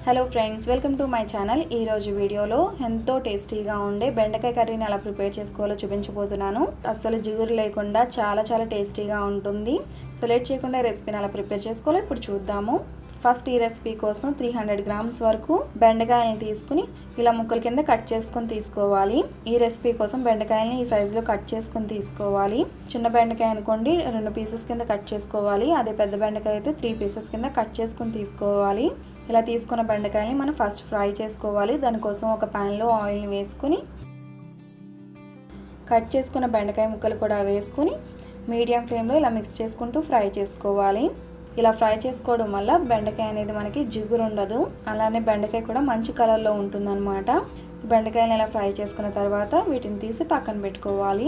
Hello friends, welcome to my channel. ఈ రోజు వీడియోలో ఎంతో టేస్టీగా ఉండే బెండకాయ కర్రీని ఎలా ప్రిపేర్ చేసుకోవాలో చూపించబోతున్నాను. అస్సలు జిగురు లేకుండా చాలా టేస్టీగా ఉంటుంది. సో లేట్ చేయకుండా రెసిపీని ఎలా ప్రిపేర్ చేసుకోవాలో ఇప్పుడు చూద్దాము. ఫస్ట్ ఈ రెసిపీ కోసం 300 గ్రామ్స్ వరకు బెండకాయల్ని తీసుకుని ఇలా ముక్కల కింద కట్ చేసుకుని తీసుకోవాలి. ఈ రెసిపీ కోసం బెండకాయల్ని ఈ సైజులో కట్ చేసుకుని తీసుకోవాలి. చిన్న బెండకాయ అనుకోండి 2 పీసెస్ కింద కట్ చేసుకోవాలి. అదే పెద్ద బెండకాయ అయితే 3 పీసెస్ కింద కట్ చేసుకుని తీసుకోవాలి. ఇలా తీసుకున్న బెండకాయని మనం ఫస్ట్ ఫ్రై చేసుకోవాలి. దానికోసం ఒక ప్యాన్లో ఆయిల్ని వేసుకుని కట్ చేసుకున్న బెండకాయ ముక్కలు కూడా వేసుకుని మీడియం ఫ్లేమ్లో ఇలా మిక్స్ చేసుకుంటూ ఫ్రై చేసుకోవాలి. ఇలా ఫ్రై చేసుకోవడం వల్ల బెండకాయ అనేది మనకి జిగురు ఉండదు, అలానే బెండకాయ కూడా మంచి కలర్లో ఉంటుందన్నమాట. బెండకాయని ఇలా ఫ్రై చేసుకున్న తర్వాత వీటిని తీసి పక్కన పెట్టుకోవాలి.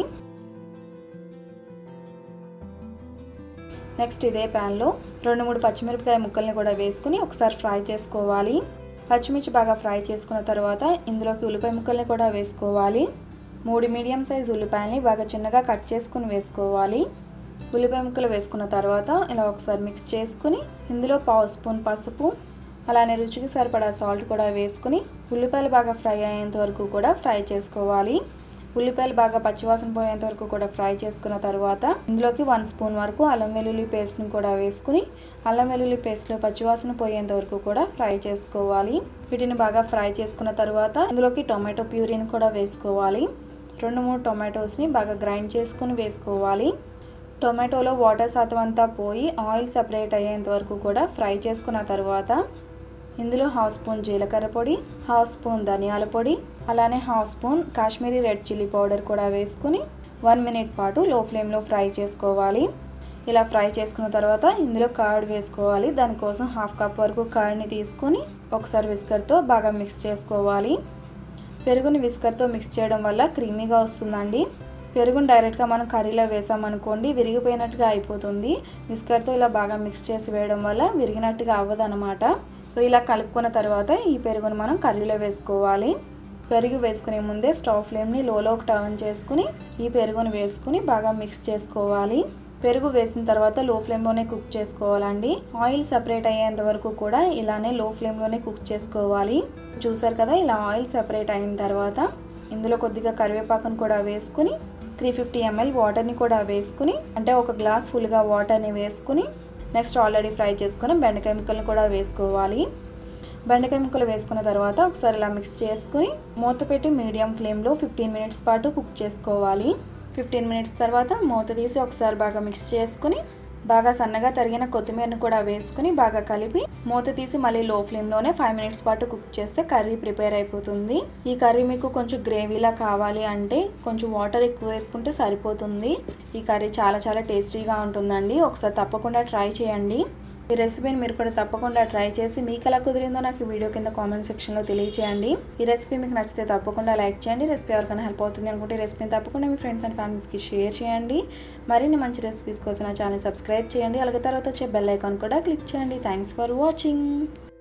నెక్స్ట్ ఇదే ప్యాన్లో 2-3 పచ్చిమిరపకాయ ముక్కల్ని కూడా వేసుకుని ఒకసారి ఫ్రై చేసుకోవాలి. పచ్చిమిర్చి బాగా ఫ్రై చేసుకున్న తర్వాత ఇందులోకి ఉల్లిపాయ ముక్కల్ని కూడా వేసుకోవాలి. 3 మీడియం సైజ్ ఉల్లిపాయల్ని బాగా చిన్నగా కట్ చేసుకుని వేసుకోవాలి. ఉల్లిపాయ ముక్కలు వేసుకున్న తర్వాత ఇలా ఒకసారి మిక్స్ చేసుకుని ఇందులో 1/2 స్పూన్ పసుపు, అలానే రుచికి సరిపడా సాల్ట్ కూడా వేసుకుని ఉల్లిపాయలు బాగా ఫ్రై అయ్యేంత వరకు కూడా ఫ్రై చేసుకోవాలి. ఉల్లిపాయలు బాగా పచ్చివాసన పోయేంత వరకు కూడా ఫ్రై చేసుకున్న తర్వాత ఇందులోకి 1 స్పూన్ వరకు అల్లం వెల్లుల్లి పేస్ట్ని కూడా వేసుకుని అల్లం వెల్లుల్లి పేస్ట్లో పచ్చివాసన పోయేంత వరకు కూడా ఫ్రై చేసుకోవాలి. వీటిని బాగా ఫ్రై చేసుకున్న తర్వాత ఇందులోకి టొమాటో ప్యూరీని కూడా వేసుకోవాలి. 2-3 టొమాటోస్ని బాగా గ్రైండ్ చేసుకుని వేసుకోవాలి. టొమాటోలో వాటర్ శాతం అంతా పోయి ఆయిల్ సెపరేట్ అయ్యేంత వరకు కూడా ఫ్రై చేసుకున్న తర్వాత ఇందులో 1/2 స్పూన్ జీలకర్ర పొడి, 1/2 స్పూన్ ధనియాల పొడి, అలానే 1/2 spoon Kashmiri red chilli powder కూడా వేసుకుని 1 మినిట్ పాటు లో ఫ్లేమ్లో ఫ్రై చేసుకోవాలి. ఇలా ఫ్రై చేసుకున్న తర్వాత ఇందులో కర్డ్ వేసుకోవాలి. దానికోసం 1/2 కప్ వరకు కర్డ్ని తీసుకొని ఒకసారి విస్కర్తో బాగా మిక్స్ చేసుకోవాలి. పెరుగుని విస్కర్తో మిక్స్ చేయడం వల్ల క్రీమీగా వస్తుందండి. పెరుగుని డైరెక్ట్గా మనం కర్రీలో వేసామనుకోండి విరిగిపోయినట్టుగా అయిపోతుంది. విస్కర్తో ఇలా బాగా మిక్స్ చేసి వేయడం వల్ల విరిగినట్టుగా అవ్వదు అనమాట. సో ఇలా కలుపుకున్న తర్వాత ఈ పెరుగును మనం కర్రీలో వేసుకోవాలి. పెరుగు వేసుకునే ముందే స్టవ్ ఫ్లేమ్ని లోకి టర్న్ చేసుకుని ఈ పెరుగును వేసుకుని బాగా మిక్స్ చేసుకోవాలి. పెరుగు వేసిన తర్వాత లో ఫ్లేమ్లోనే కుక్ చేసుకోవాలండి. ఆయిల్ సెపరేట్ అయ్యేంత వరకు కూడా ఇలానే లో ఫ్లేమ్లోనే కుక్ చేసుకోవాలి. చూసారు కదా, ఇలా ఆయిల్ సెపరేట్ అయిన తర్వాత ఇందులో కొద్దిగా కరివేపాకును కూడా వేసుకుని 350 ml వాటర్ని కూడా వేసుకుని, అంటే 1 గ్లాస్ ఫుల్గా వాటర్ని వేసుకుని నెక్స్ట్ ఆల్రెడీ ఫ్రై చేసుకుని బెండకాయ ముక్కలను కూడా వేసుకోవాలి. బెండకాయ ముక్కలు వేసుకున్న తర్వాత ఒకసారి ఇలా మిక్స్ చేసుకుని మూత పెట్టి మీడియం ఫ్లేమ్లో 15 మినిట్స్ పాటు కుక్ చేసుకోవాలి. 15 మినిట్స్ తర్వాత మూత తీసి ఒకసారి బాగా మిక్స్ చేసుకుని బాగా సన్నగా తరిగిన కొత్తిమీరని కూడా వేసుకుని బాగా కలిపి మూత తీసి మళ్ళీ లో ఫ్లేమ్లోనే 5 మినిట్స్ పాటు కుక్ చేస్తే కర్రీ ప్రిపేర్ అయిపోతుంది. ఈ కర్రీ మీకు కొంచెం గ్రేవీలా కావాలి అంటే కొంచెం వాటర్ ఎక్కువ వేసుకుంటే సరిపోతుంది. ఈ కర్రీ చాలా టేస్టీగా ఉంటుందండి. ఒకసారి తప్పకుండా ట్రై చేయండి. ఈ రెసిపీని మీరు కూడా తప్పకుండా ట్రై చేసి మీకు ఎలా కుదిరిందో నాకు వీడియో కింద కామెంట్ సెక్షన్లో తెలియజేయండి. ఈ రెసిపీ మీకు నచ్చితే తప్పకుండా లైక్ చేయండి. రెసిపీ ఎవరికైనా హెల్ప్ అవుతుంది అనుకుంటే ఈ రెసిపీని తప్పకుండా మీ ఫ్రెండ్స్ అండ్ ఫ్యామిలీస్కి షేర్ చేయండి. మరిన్ని మంచి రెసిపీస్ కోసం నా ఛానల్ సబ్స్క్రైబ్ చేయండి. అలాగే తర్వాత వచ్చే బెల్ ఐకాన్ కూడా క్లిక్ చేయండి. Thanks for watching.